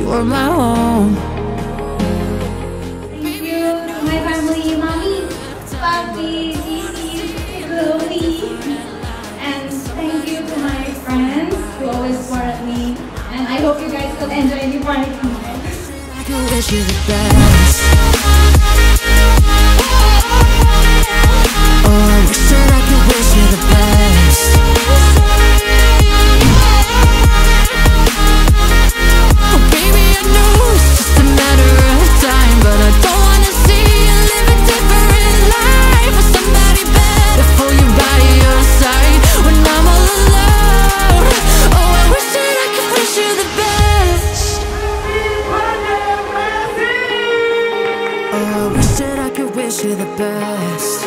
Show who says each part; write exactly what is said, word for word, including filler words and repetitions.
Speaker 1: you were my home.
Speaker 2: Thank you to my family, mommy, papi, Gigi, Chloe, and thank you to my friends who always support me. And I hope you guys could enjoy the party.
Speaker 1: I could wish you the best. Oh, I wish that I could wish you the best. Oh, baby, I know it's just a matter of time, but I don't wanna see you live a different life with somebody better for you by your side when I'm all alone. Oh, I wish that I could wish you the best. Oh, I wish that I could wish you the best.